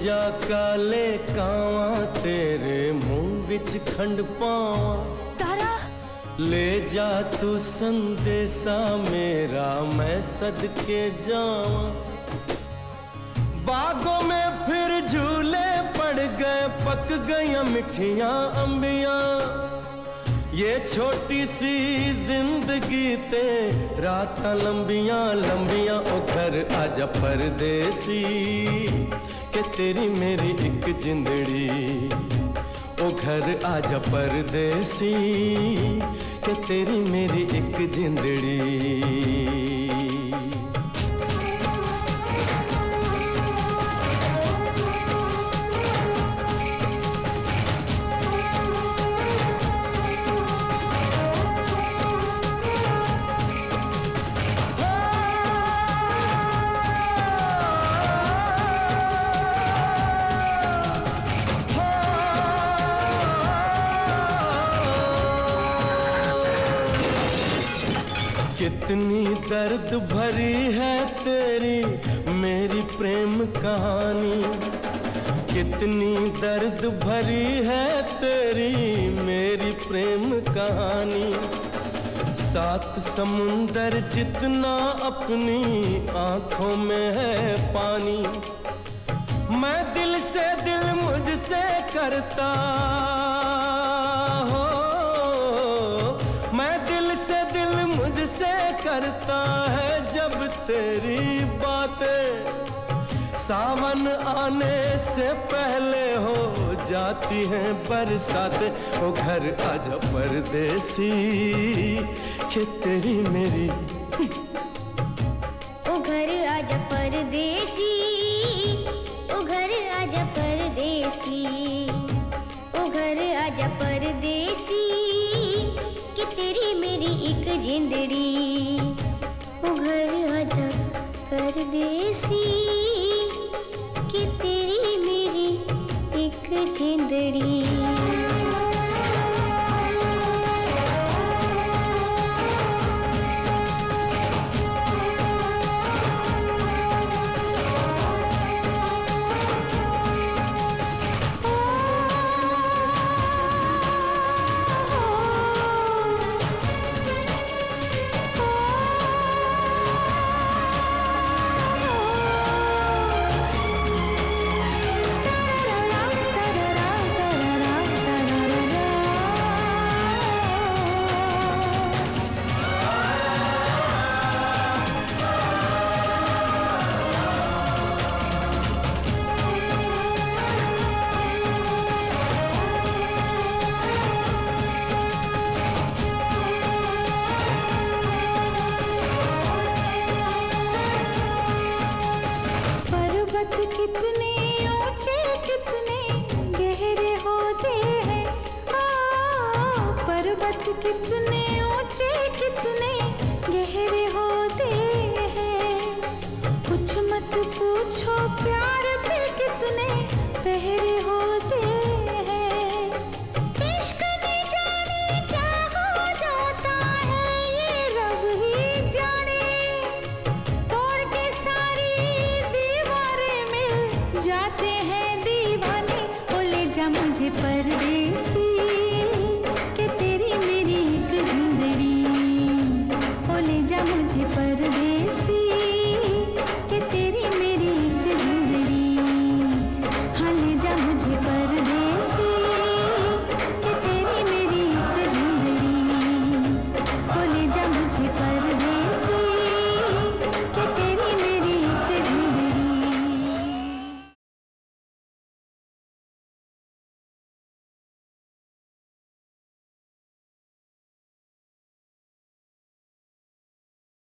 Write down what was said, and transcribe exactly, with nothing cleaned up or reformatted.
जा काले कावा तेरे मुंह विच खंड पावा। तारा ले जा तू संदेशा मेरा मैं सदके जावा। बागों में फिर झूले पड़ गए पक गई मिठियां अंबियां। ये छोटी सी जिंदगी ते रात लंबियां लंबियां। ओ घर आजा परदेसी के तेरी मेरी एक जिंदड़ी। ओ घर आजा परदेसी के तेरी मेरी एक जिंदड़ी। कितनी दर्द भरी है तेरी मेरी प्रेम कहानी। कितनी दर्द भरी है तेरी मेरी प्रेम कहानी। सात समुंदर जितना अपनी आंखों में है पानी। मैं दिल से दिल मुझसे करता हो। मैं दिल से दिल मुझसे करता है जब तेरी बातें। सावन आने से पहले हो जाती हैं बरसातें। ओ घर आजा परदेसी कि तेरी मेरी। ओ घर आजा परदेसी। ओ घर आजा परदेसी। ओ घर आजा परदेसी कि तेरी मेरी एक जिंदड़ी। ओ घर आजा परदेसी कि तेरी मेरी एक जिंदड़ी। कितने ऊंचे कितने गहरे होते हैं। आ, पर्वत कितने ऊंचे कितने गहरे होते हैं। कुछ मत पूछो प्यार पे कितने पहरे होते हैं। इश्क ने जाने क्या हो जाता है ये रब ही जाने। तोड़ के सारी जाते हैं दीवाने। ओ ले जा मुझे परदेसी